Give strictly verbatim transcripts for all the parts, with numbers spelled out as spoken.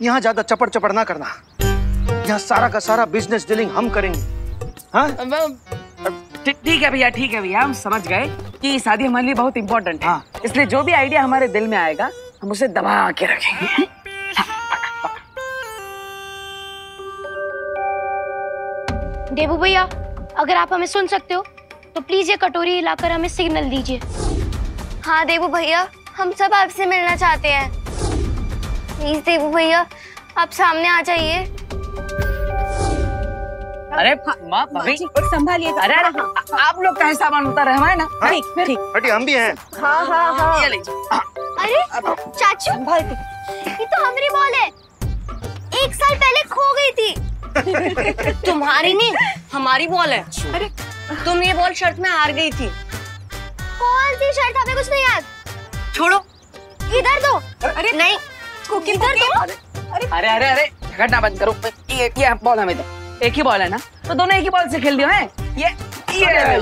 यहाँ ज्यादा चपड़ चपड़ ना करना। यहाँ सारा का सारा बिजनेस डीलिंग हम करेंगे। हाँ ठीक है भैया, ठीक है भैया, हम समझ गए कि शादी हमारे लिए बहुत इम्पोर्टेंट है। हाँ। इसलिए जो भी आइडिया हमारे दिल में आएगा हम उसे दबा के रखेंगे। देबू भैया, अगर आप हमें सुन सकते हो तो प्लीज ये कटोरी हिलाकर हमें सिग्नल दीजिए। हाँ देबू भैया, हम सब आपसे मिलना चाहते हैं। प्लीज देबू भैया, आप सामने आ जाइए। अरे माँ भाभी संभालिए। अरे अरे आप लोग का सामान उतार रहे हैं ना? ठीक ठीक, हटी हम भी हैं। हाँ हाँ हाँ। अरे चाचू, ये तो हमारी बॉल है, एक साल पहले खो गई थी। तुम्हारी नहीं, हमारी बॉल है। अरे तुम ये बॉल शर्त में हार गई थी। कौन सी शर्त? हमें कुछ नहीं याद। छोड़ो, इधर दो। अरे नहीं, इधर दो। अरे अरे अरे अरे झगड़ना बंद करो। ये ये बॉल हमें दो। एक ही बॉल है ना, तो दोनों एक ही बॉल से खेल दियो हैं। ये ये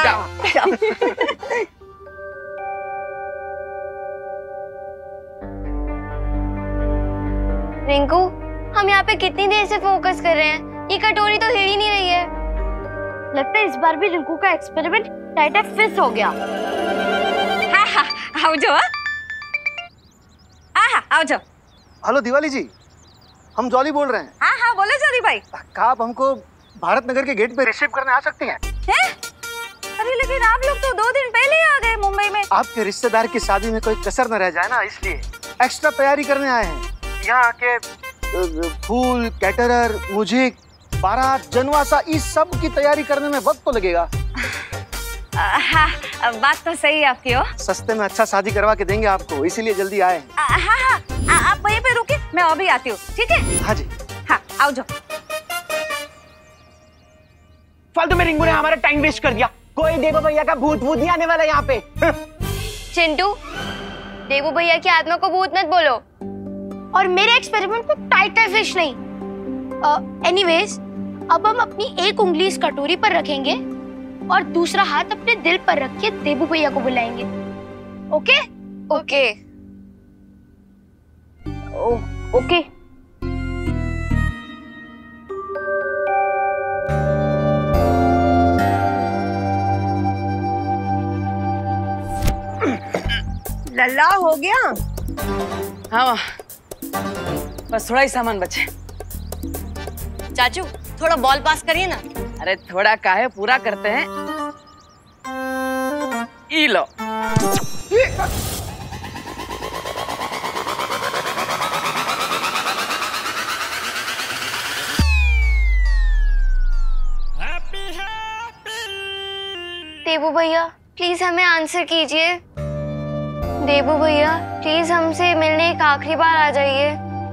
रिंकू, हम यहाँ पे कितनी देर से फोकस कर रहे हैं, ये कटोरी तो हिल ही नहीं रही है। लगता है इस बार भी रिंकू का एक्सपेरिमेंट टाइट फिक्स हो गया। हाँ हाँ, आओ जाओ। हाँ हाँ, आओ जाओ। हेलो दिवाली जी, हम जॉली बोल रहे हैं। हाँ हाँ, बोलो जॉली भाई। क्या आप हमको भारत नगर के गेट पे रिसीव करने आ सकती हैं? हैं? अरे लेकिन आप लोग तो दो दिन पहले ही आ गए मुंबई में। आपके रिश्तेदार की शादी में कोई कसर न रह जाए ना, इसलिए एक्स्ट्रा तैयारी करने आए हैं। यहाँ आके फूल, कैटरर, म्यूजिक, बारात, जनवासा, इस सब की तैयारी करने में वक्त तो लगेगा। हाँ, बात तो सही है आपकी। हो सस्ते में अच्छा शादी करवा के देंगे आपको, इसीलिए जल्दी आए हैं। हाँ हाँ, आप वहीं पे रुके, मैं अभी आती हूँ। ठीक है? हाँ जी। हाँ, आओ जाओ। फालतू में रिंकू ने हमारा टाइम वेस्ट कर दिया। कोई देवू भैया का भूत भूत नहीं आने वाला यहाँ पे। चिंटू, देवू भैया की आत्मा को भूत मत बोलो। और मेरे एक्सपेरिमेंट को टाइट फिश नहीं। एनीवेज, अब हम अपनी एक उंगली इस कटोरी पर रखेंगे और दूसरा हाथ अपने दिल पर रख के देवू भैया को बुलाएंगे। ओके? Okay oh, okay. लल्ला हो गया? हाँ, बस थोड़ा ही सामान बचे। चाचू, थोड़ा बॉल पास करिए ना। अरे थोड़ा काहे, पूरा करते हैं। ई लो। देवू भैया, प्लीज हमें आंसर कीजिए। देवू भैया, प्लीज हमसे मिलने एक आखिरी बार आ जाइए।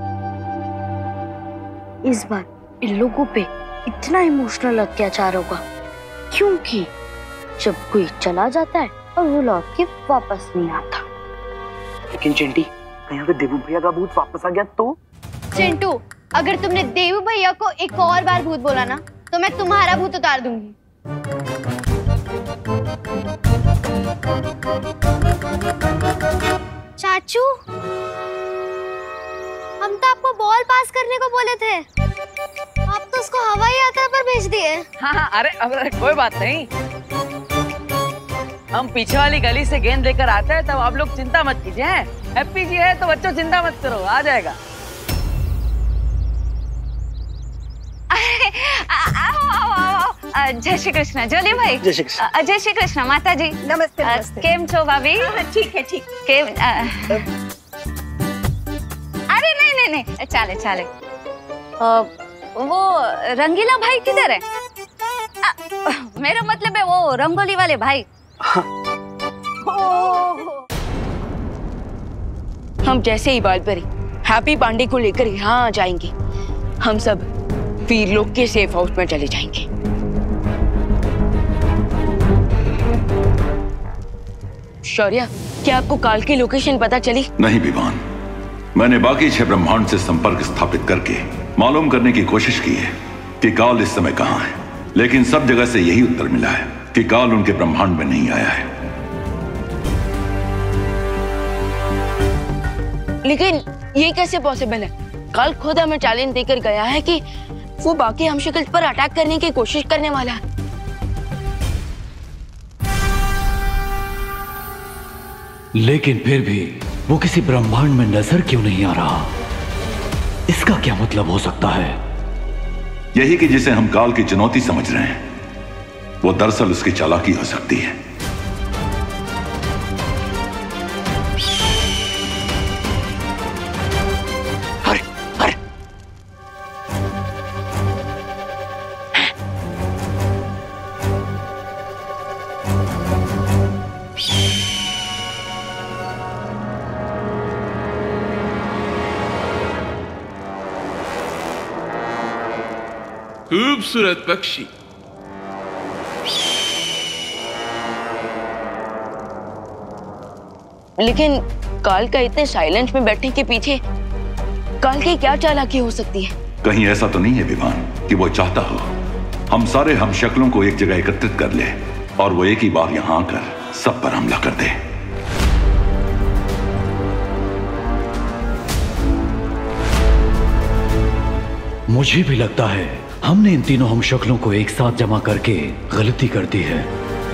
इस बार इन लोगों पे इतना इमोशनल अत्याचार होगा, क्योंकि जब कोई चला जाता है और वो लौट के वापस नहीं आता। लेकिन चिंटी, कहीं अगर देवू भैया का भूत वापस आ गया तो? चिंटू, अगर तुमने देवू भैया को एक और बार भूत बोला ना, तो मैं तुम्हारा भूत उतार दूंगी। चाचू, हम तो आपको बॉल पास करने को बोले थे, आप तो उसको हवाई यात्रा पर भेज दिए। हाँ हाँ, अरे अरे कोई बात नहीं, हम पीछे वाली गली से गेंद लेकर आते हैं, तब आप लोग चिंता मत कीजिए। हैप्पी जी है तो बच्चों चिंता मत करो, आ जाएगा। जय श्री कृष्ण जोली भाई। जय श्री कृष्ण। जय श्री कृष्ण माता जी। नमस्ते नमस्ते। केम छो भाभी? ठीक है ठीक। केम? अरे नहीं नहीं नहीं, चाले चाले। वो रंगीला भाई किधर है? मेरा मतलब है वो रंगोली वाले भाई। हम जैसे ही बालपरी हैप्पी पांडे को लेकर यहाँ जाएंगे, हम सब वीर-लोक के सेफ हाउस में चले जाएंगे। शौर्या, क्या आपको काल की लोकेशन पता चली? नहीं विवान, मैंने बाकी छह ब्रह्मांड से संपर्क स्थापित करके मालूम करने की कोशिश की है कि काल इस समय कहाँ है, लेकिन सब जगह से यही उत्तर मिला है कि काल उनके ब्रह्मांड में नहीं आया है। लेकिन ये कैसे पॉसिबल है? काल खुद हमें चैलेंज देकर गया है कि वो बाकी हमशक्ल पर अटैक करने की कोशिश करने वाला है। लेकिन फिर भी वो किसी ब्रह्मांड में नजर क्यों नहीं आ रहा? इसका क्या मतलब हो सकता है? यही कि जिसे हम काल की चुनौती समझ रहे हैं, वो दरअसल उसकी चालाकी हो सकती है। अरे, अरे। खूबसूरत पक्षी। लेकिन काल का इतने साइलेंस में बैठने के पीछे काल की क्या चालाकी हो सकती है? कहीं ऐसा तो नहीं है विवान कि वो चाहता हो हम सारे हम शक्लों को एक जगह एकत्रित कर ले और वो एक ही बार यहां आकर सब पर हमला कर दे। मुझे भी लगता है हमने इन तीनों हम शक्लों को एक साथ जमा करके गलती कर दी है।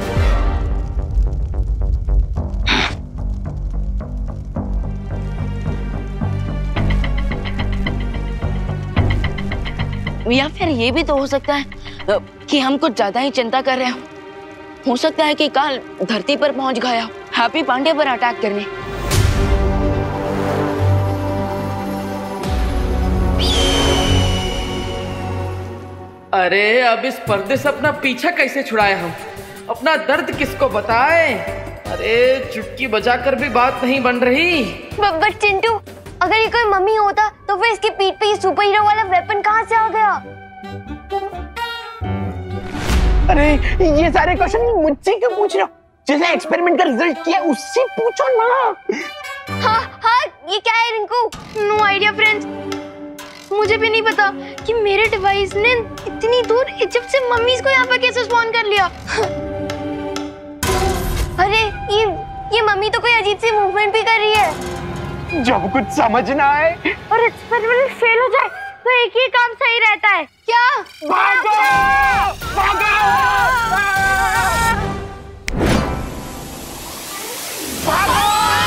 या फिर ये भी तो हो सकता है कि हम कुछ ज्यादा ही चिंता कर रहे हो। हो सकता है कि काल धरती पर पहुंच गया हो हैप्पी पांडे पर अटैक करने। अरे अब इस पर्दे से अपना पीछा कैसे छुड़ाए हम? अपना दर्द किसको बताएं? अरे चुटकी बजाकर भी बात नहीं बन रही। बट चिंटू, अगर ये कोई मम्मी होता तो फिर इसकी पीठ पे ये सुपर हीरो वाला वेपन कहाँ से आ गया? अरे ये सारे क्वेश्चन मुझसे क्यों पूछ रहे हो? जिसने एक्सपेरिमेंट का रिजल्ट किया उससे पूछो ना। हाँ हाँ, ये क्या है रिंकू? नो आइडिया फ्रेंड्स, मुझे भी नहीं पता कि मेरे डिवाइस ने इतनी दूर इजिप्ट से मम्मीज को यहाँ पर कैसे स्पॉन कर लिया। अरे ये ये मम्मी तो कोई अजीब सी मूवमेंट भी कर रही है। जब कुछ समझ ना आए और एक्सपेरिमेंट फेल हो जाए तो एक ही काम सही रहता है। क्या? भागो! भागो! भागो!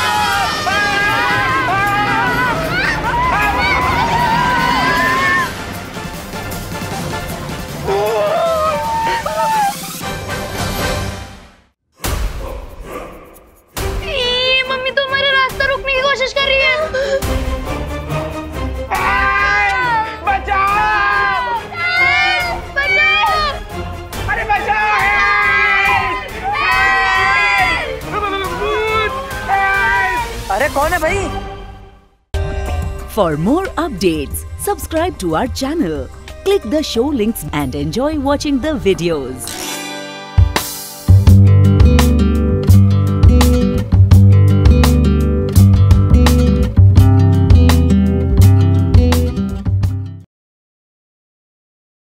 ये मम्मी तो हमारा रास्ता रोकने की कोशिश कर रही है। अरे कौन है भाई? For more updates, subscribe to our channel, click the show links and enjoy watching the videos.